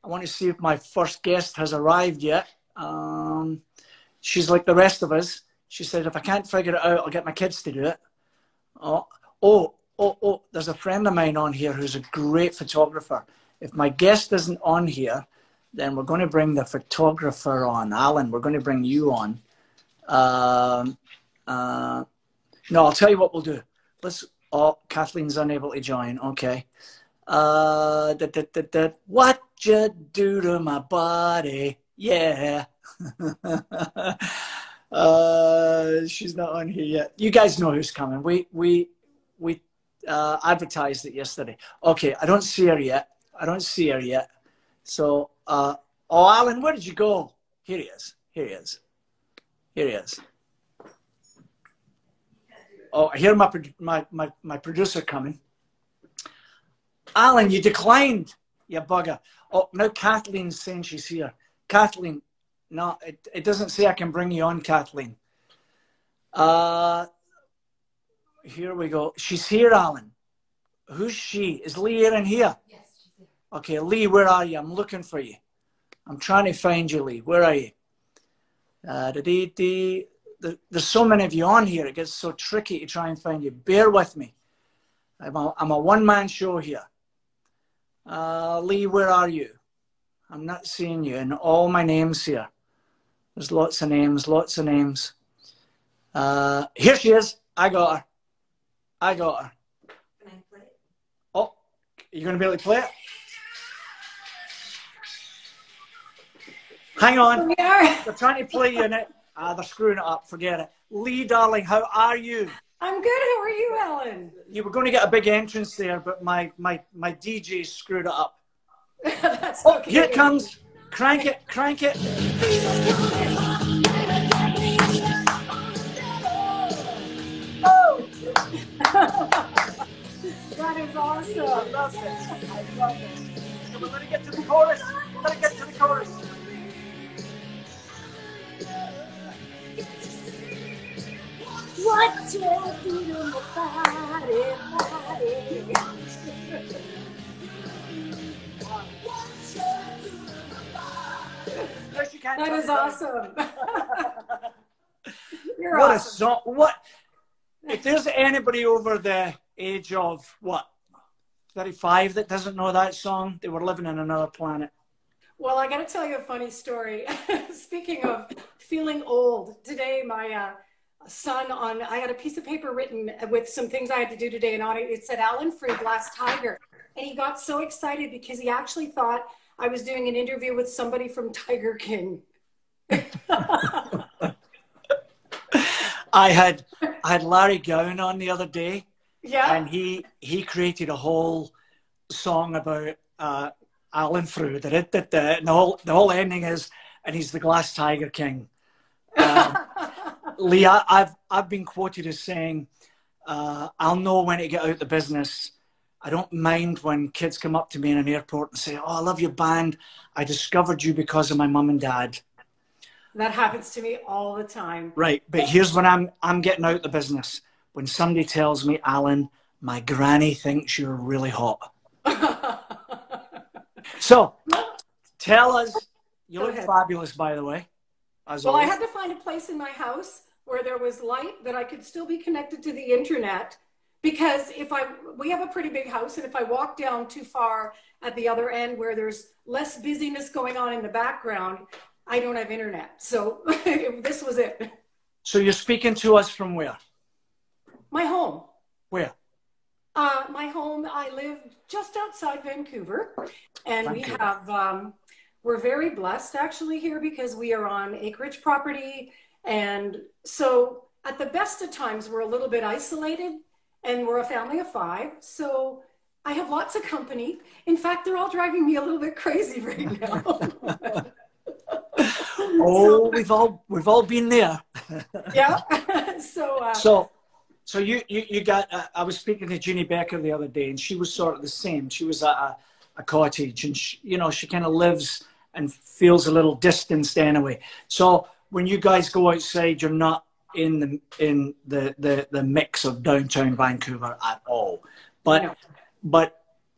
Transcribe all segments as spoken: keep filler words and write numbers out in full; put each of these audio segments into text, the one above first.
I want to see if my first guest has arrived yet. Um, she's like the rest of us. She said, if I can't figure it out, I'll get my kids to do it. Oh, oh, oh, oh, there's a friend of mine on here who's a great photographer. If my guest isn't on here, then we're going to bring the photographer on. Alan, we're going to bring you on. Um, uh, no, I'll tell you what we'll do. Let's, oh, Kathleen's unable to join. Okay. Uh, da, da, da, da. What you do to my body? Yeah. uh, she's not on here yet. You guys know who's coming. We, we, we uh, advertised it yesterday. Okay. I don't see her yet. I don't see her yet. So, uh, oh, Alan, where did you go? Here he is. Here he is. Here he is. Oh, I hear my, my, my, my producer coming. Alan, you declined, you bugger. Oh, now Kathleen's saying she's here. Kathleen, no, it, it doesn't say I can bring you on, Kathleen. Uh, here we go. She's here, Alan. Who's she? Is Lee in here? Yes, she's here. Okay, Lee, where are you? I'm looking for you. I'm trying to find you, Lee. Where are you? Uh, da -dee -dee. There's so many of you on here. It gets so tricky to try and find you. Bear with me. I'm a, I'm a one-man show here. Uh, Lee, where are you? I'm not seeing you. And all my names here. There's lots of names, lots of names. Uh, here she is. I got her. I got her. Can I play it? Oh, you're going to be able to play it? Hang on. Here we are. They're trying to play you in it. Ah, they're screwing it up. Forget it. Lee, darling, how are you? I'm good. How are you, Ellen? You were going to get a big entrance there, but my, my, my D J screwed it up. That's Oh, okay. here it comes. Crank it, crank it. Oh! That is awesome. I love this. I love this. So we're going to get to the chorus. We're going to get to the chorus. What you do to my body, body. No, she can't That tell is me. awesome. You're What awesome. a song. What? If there's anybody over the age of, what, thirty-five that doesn't know that song, they were living in another planet. Well, I got to tell you a funny story. Speaking of feeling old, today my uh, son on, I had a piece of paper written with some things I had to do today, and on it, it said Alan Frew, Glass Tiger. And he got so excited because he actually thought I was doing an interview with somebody from Tiger King. I had I had Larry Gowan on the other day, Yeah. and he he created a whole song about uh, Alan Frew. Da, da, da, da, and the whole the whole ending is, and he's the Glass Tiger King. Um, Lee, I, I've I've been quoted as saying, uh, "I'll know when to get out the business. I don't mind when kids come up to me in an airport and say, 'Oh, I love your band. I discovered you because of my mum and dad.'" That happens to me all the time. Right, but here's when I'm I'm getting out the business. When somebody tells me, "Alan, my granny thinks you're really hot." So, tell us. You Go look ahead. fabulous, by the way. As Well, I always. had to find a place in my house where there was light, that I could still be connected to the internet. Because if I, we have a pretty big house, and if I walk down too far at the other end where there's less busyness going on in the background, I don't have internet. So this was it. So you're speaking to us from where? My home. Where? Uh, my home, I live just outside Vancouver, and we Vancouver. have, um, we're very blessed actually here because we are on acreage property. And so at the best of times, we're a little bit isolated, and we're a family of five. So I have lots of company. In fact, they're all driving me a little bit crazy right now. Oh, we've all we've all been there. Yeah. so, uh, So, so you you you got. Uh, I was speaking to Ginny Becker the other day, and she was sort of the same. She was at a, a cottage, and she, you know, she kind of lives and feels a little distanced anyway. So when you guys go outside, you're not in the in the the, the mix of downtown Vancouver at all. But No. but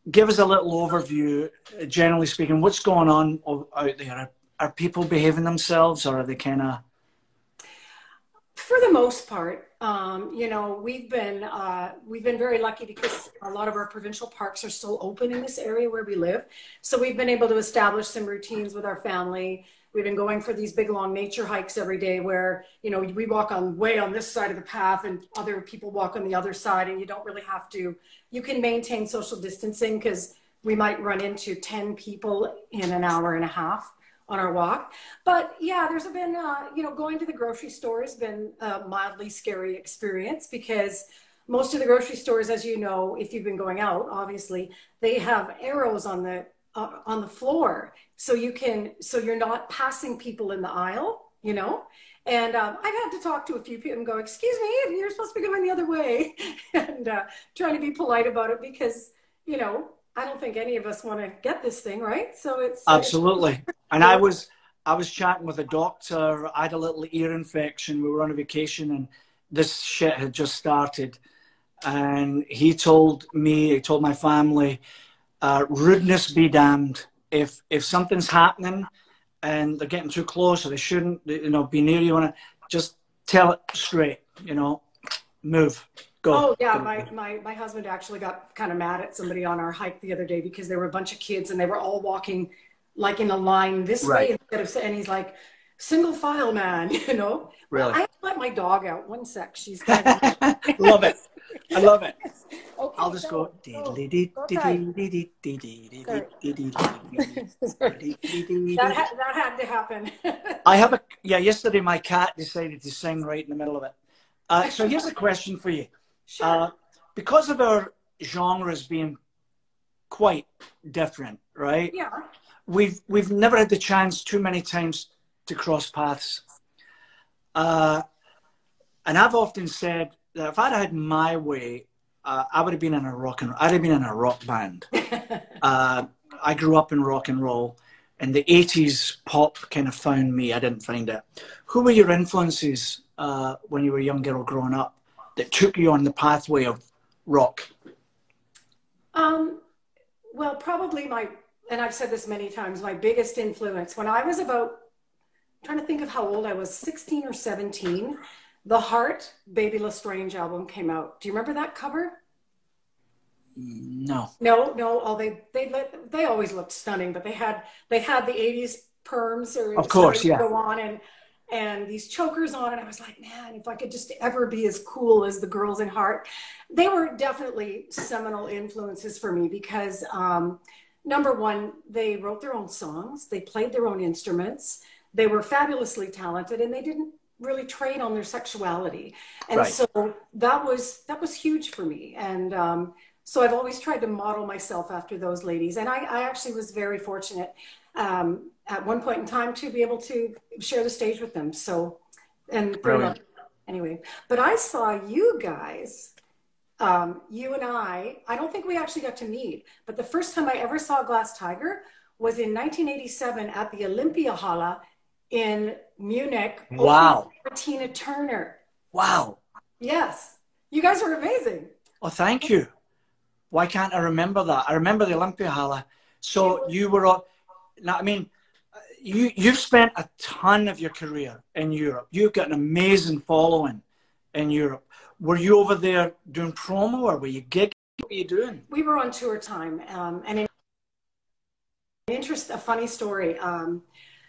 give us a little overview, uh, generally speaking, what's going on o- out there? Are, are people behaving themselves, or are they kind of... For the most part, um, you know, we've been uh, we've been very lucky because a lot of our provincial parks are still open in this area where we live. So we've been able to establish some routines with our family. We've been going for these big long nature hikes every day where, you know, we walk on way on this side of the path and other people walk on the other side, and you don't really have to, you can maintain social distancing because we might run into ten people in an hour and a half on our walk. But yeah, there's been, uh, you know, going to the grocery store has been a mildly scary experience because most of the grocery stores, as you know, if you've been going out, obviously, they have arrows on the, uh, on the floor. So you can, so you're not passing people in the aisle, you know? And um, I've had to talk to a few people and go, excuse me, you're supposed to be going the other way. and uh, trying to be polite about it because, you know, I don't think any of us want to get this thing, right? So it's Absolutely. It's, And I was I was chatting with a doctor. I had a little ear infection. We were on a vacation, and this shit had just started. And he told me, he told my family, uh, rudeness be damned. If if something's happening and they're getting too close or they shouldn't, you know, be near you, and just tell it straight. You know, move. Go. Oh yeah, my, my, my husband actually got kind of mad at somebody on our hike the other day because there were a bunch of kids and they were all walking like in a line this Right. way instead of, and he's like, single file, man, you know? Really? I have to let my dog out. One sec, she's kind of... Love it. I love it. Okay, I'll just go. go, go, go Sorry. that, had, that had to happen. I have a, yeah, yesterday my cat decided to sing right in the middle of it. Uh, so here's a question for you. Sure. Uh, because of our genres being quite different, right? Yeah. We've we've never had the chance too many times to cross paths. Uh, and I've often said that if I'd had my way, uh, I would have been in a rock and I'd have been in a rock band. uh, I grew up in rock and roll, and the eighties pop kind of found me. I didn't find it. Who were your influences uh, when you were a young girl growing up that took you on the pathway of rock? Um, well, probably my, and I've said this many times, my biggest influence when I was about, I'm trying to think of how old I was, sixteen or seventeen, the Heart Baby Lestrange album came out. Do you remember that cover? No. No, no. Oh, they they they always looked stunning, but they had they had the eighties perms or of course, yeah, go on and and these chokers on, and I was like, man, if I could just ever be as cool as the girls in Heart. They were definitely seminal influences for me because um, number one, they wrote their own songs, they played their own instruments, they were fabulously talented, and they didn't really trade on their sexuality, and right. so that was that was huge for me. And um, so I've always tried to model myself after those ladies, and I, I actually was very fortunate um, at one point in time to be able to share the stage with them. So, and brilliant. Anyway, but I saw you guys, um, you and I, I don't think we actually got to meet, but the first time I ever saw Glass Tiger was in nineteen eighty-seven at the Olympia Halle in Munich. Wow. For Tina Turner. Wow. Yes. You guys are amazing. Oh, thank you. Why can't I remember that? I remember the Olympia Halle. So you were on, now, I mean, you, you've spent a ton of your career in Europe. You've got an amazing following in Europe. Were you over there doing promo, or were you gigging? What were you doing? We were on tour time. Um, and in interest, a funny story. Um,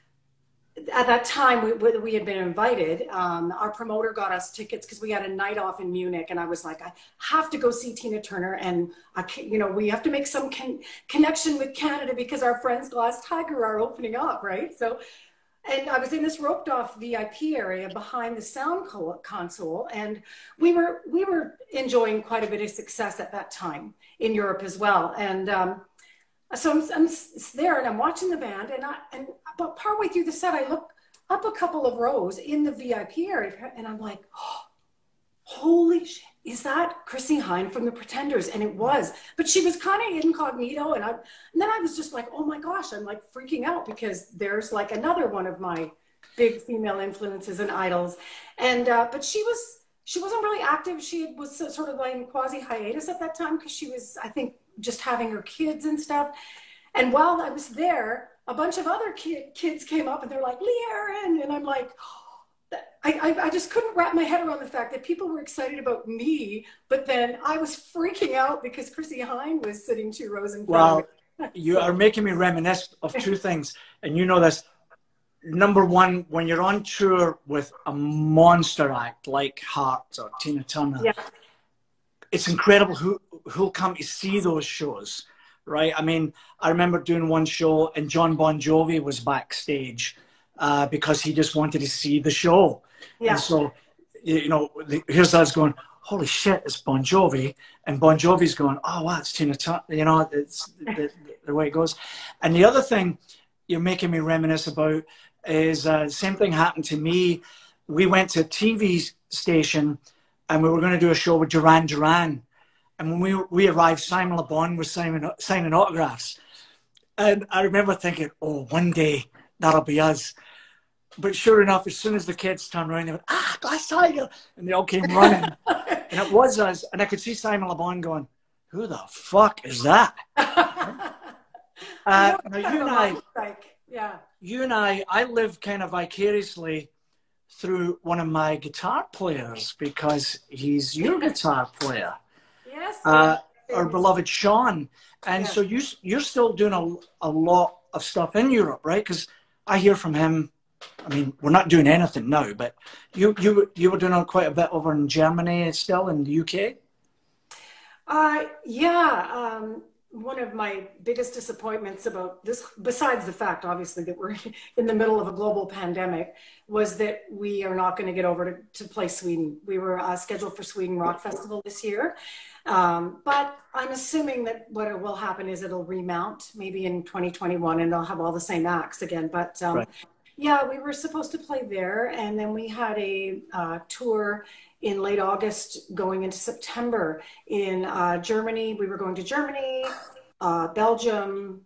at that time, we, we had been invited. Um, our promoter got us tickets because we had a night off in Munich, and I was like, I have to go see Tina Turner, and I can, you know, we have to make some con connection with Canada because our friends Glass Tiger are opening up, right? So, and I was in this roped off V I P area behind the sound co console, and we were we were enjoying quite a bit of success at that time in Europe as well, and. Um, So I'm, I'm there and I'm watching the band, and I and about partway through the set, I look up a couple of rows in the V I P area, and I'm like, oh, "Holy shit! Is that Chrissie Hynde from the Pretenders?" And it was, but she was kind of incognito, and I and then I was just like, "Oh my gosh!" I'm like freaking out because there's like another one of my big female influences and idols, and uh, but she was she wasn't really active. She was sort of like in quasi hiatus at that time because she was, I think, just having her kids and stuff. And while I was there, a bunch of other kid, kids came up and they're like, Lee Aaron. And I'm like, I, I, I just couldn't wrap my head around the fact that people were excited about me, but then I was freaking out because Chrissy Hine was sitting two rows in front well, of me. you So. are making me reminisce of two things. And you know this. Number one, when you're on tour with a monster act like Heart or Tina Turner, Yeah. it's incredible who, who'll come to see those shows, right? I mean, I remember doing one show and John Bon Jovi was backstage uh, because he just wanted to see the show. Yeah. And so, you know, the, here's us going, holy shit, it's Bon Jovi. And Bon Jovi's going, oh, wow, it's Tina Turner. You know, it's the, the way it goes. And the other thing you're making me reminisce about is uh, the same thing happened to me. We went to a T V station and we were going to do a show with Duran Duran. And when we, we arrived, Simon Le Bon was signing, signing autographs. And I remember thinking, oh, one day that'll be us. But sure enough, as soon as the kids turned around, they went, ah, Glass Tiger. And they all came running. And it was us. And I could see Simon Le Bon going, who the fuck is that? uh, now, you and I, like, yeah. you and I, I live kind of vicariously through one of my guitar players because he's your guitar player. Yes. Uh, our beloved Sean. And yeah. so you, you're still doing a, a lot of stuff in Europe, right? Because I hear from him, I mean, we're not doing anything now, but you, you, you were doing quite a bit over in Germany and still in the U K? Uh, yeah. Um, one of my biggest disappointments about this, besides the fact, obviously, that we're in the middle of a global pandemic, was that we are not going to get over to, to play Sweden. We were uh, scheduled for Sweden Rock Festival this year. Um, but I'm assuming that what will happen is it'll remount maybe in twenty twenty-one and they'll have all the same acts again. But um, right. yeah, we were supposed to play there. And then we had a uh, tour in late August going into September in uh, Germany. We were going to Germany, uh, Belgium,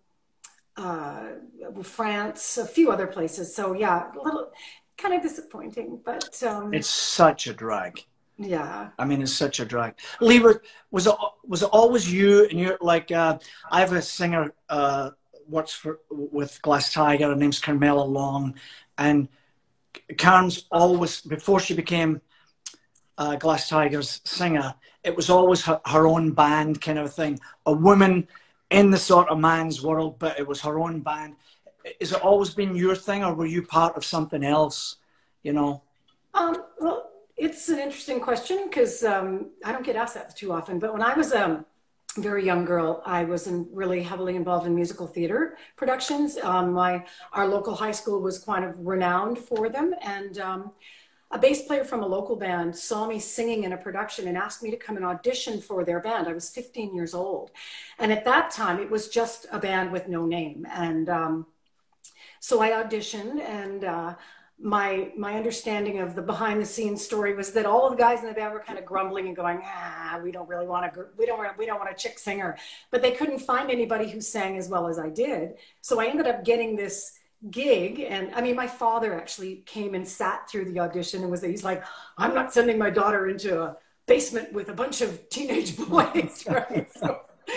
uh, France, a few other places. So yeah, a little kind of disappointing, but um, it's such a drag. Yeah. I mean, it's such a drag. Lee, was it, was it always you? And you're like, uh, I have a singer uh, works for with Glass Tiger. Her name's Carmela Long, and Karen's always, before she became uh, Glass Tiger's singer, it was always her, her own band kind of thing. A woman in the sort of man's world, but it was her own band. Has it always been your thing, or were you part of something else? You know. Um. Well. It's an interesting question because um, I don't get asked that too often. But when I was a very young girl, I was in really heavily involved in musical theater productions. Um, my our local high school was kind of renowned for them, and um, a bass player from a local band saw me singing in a production and asked me to come and audition for their band. I was fifteen years old, and at that time it was just a band with no name, and um, so I auditioned and. Uh, My my understanding of the behind the scenes story was that all of the guys in the band were kind of grumbling and going, ah, we don't really want to, we don't want, we don't want a chick singer, but they couldn't find anybody who sang as well as I did. So I ended up getting this gig, and I mean, my father actually came and sat through the audition and was, he's like, I'm not sending my daughter into a basement with a bunch of teenage boys, right? So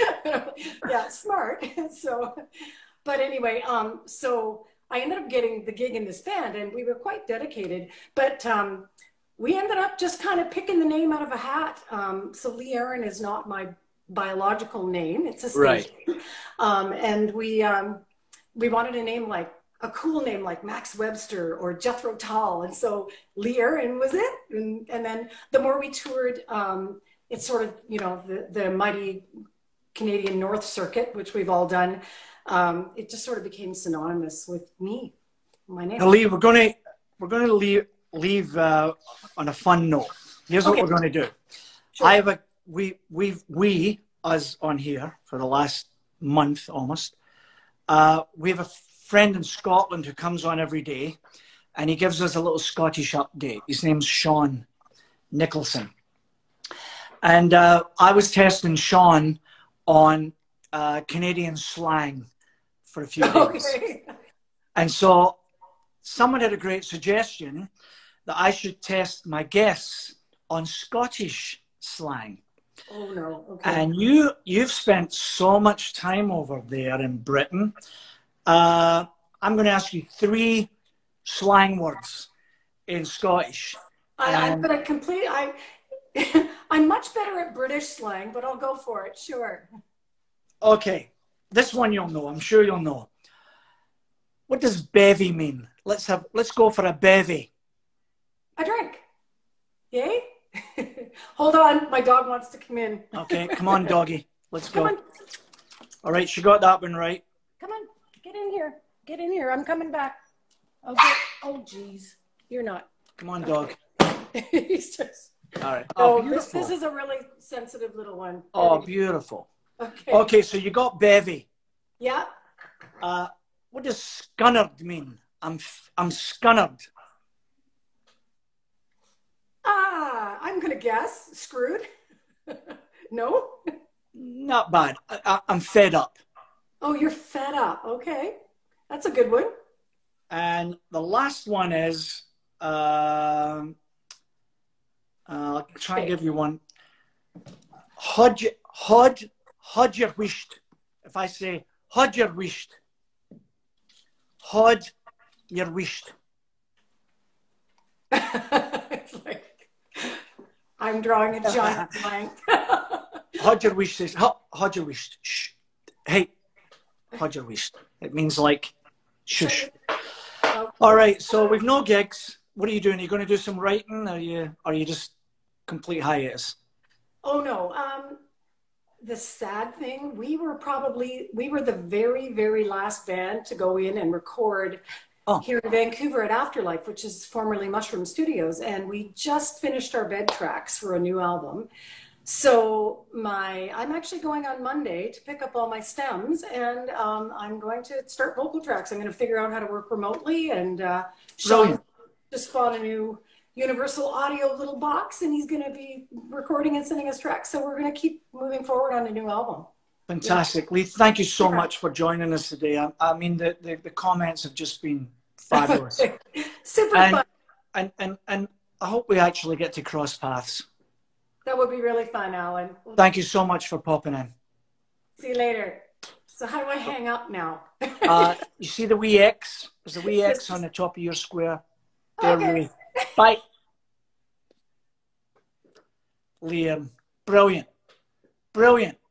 yeah, smart. So, but anyway, um, so. I ended up getting the gig in this band, and we were quite dedicated, but um, we ended up just kind of picking the name out of a hat. Um, so Lee Aaron is not my biological name. It's a stage right. name. Um, and we, um, we wanted a name like, a cool name like Max Webster or Jethro Tull. And so Lee Aaron was it. And, and then the more we toured, um, it's sort of, you know, the, the mighty Canadian North Circuit, which we've all done. Um, it just sort of became synonymous with me, my name. Now, Lee, we're going to we're going to leave leave uh, on a fun note. Here's okay. what we're going to do. Sure. I have a we we we us on here for the last month almost. Uh, we have a friend in Scotland who comes on every day, and he gives us a little Scottish update. His name's Sean Nicholson, and uh, I was testing Sean on uh, Canadian slang for a few days. Okay. And so someone had a great suggestion that I should test my guests on Scottish slang. Oh no. Okay. And you, you've spent so much time over there in Britain. Uh, I'm going to ask you three slang words in Scottish. I, I'm And, going to complete. I, I'm much better at British slang, but I'll go for it. Sure. okay, this one you'll know. I'm sure you'll know. What does bevy mean? Let's have. Let's go for a bevy. A drink. Yay. Hold on. My dog wants to come in. Okay, come on, doggy. Let's Come go. on. All right, she got that one right. Come on. Get in here. Get in here. I'm coming back. Okay. Oh, geez. You're not. Come on, dog. He's just. All right. Oh, Oh, this, beautiful. this is a really sensitive little one. Oh, beautiful. Okay. Okay, so you got bevy. Yeah. Uh, what does scunnered mean? I'm I'm scunnered. Ah, I'm going to guess. Screwed? No? Not bad. I, I, I'm fed up. Oh, you're fed up. Okay. That's a good one. And the last one is, um, uh, I'll try and give you one. Hod, hod, hod your wished. If I say hod your wished, hod your wished. It's like I'm drawing a giant blank. Hod your wished says, hod your wished. Shh. Hey, hod your wished. It means like, shush. All right, so we've no gigs. What are you doing? Are you going to do some writing? Or are you, are you just complete hiatus? Oh no. Um, the sad thing, we were probably, we were the very, very last band to go in and record oh. here in Vancouver at Afterlife, which is formerly Mushroom Studios. And we just finished our bed tracks for a new album. So my, I'm actually going on Monday to pick up all my stems, and um, I'm going to start vocal tracks. I'm going to figure out how to work remotely, and uh, Sean just bought a new Universal Audio little box, and he's going to be recording and sending us tracks. So we're going to keep moving forward on a new album. Fantastic. Yeah. Lee, thank you so much for joining us today. I, I mean, the, the, the comments have just been fabulous. Super and, fun. And, and, and I hope we actually get to cross paths. That would be really fun, Alan. Thank you so much for popping in. See you later. So how do I hang up now? uh, you see the wee X? There's a wee X on the top of your square. There, okay. Lee. Bye. Liam. Brilliant. Brilliant.